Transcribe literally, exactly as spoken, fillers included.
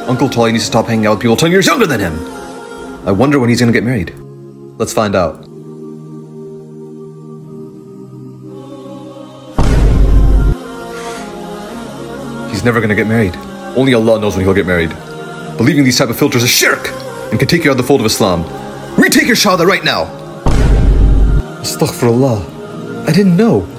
Uncle told he needs to stop hanging out with people ten years younger than him. I wonder when he's gonna get married. Let's find out. He's never gonna get married. Only Allah knows when he'll get married. Believing these type of filters is shirk and can take you out of the fold of Islam. Retake your shahada right now. Astaghfirullah. I didn't know.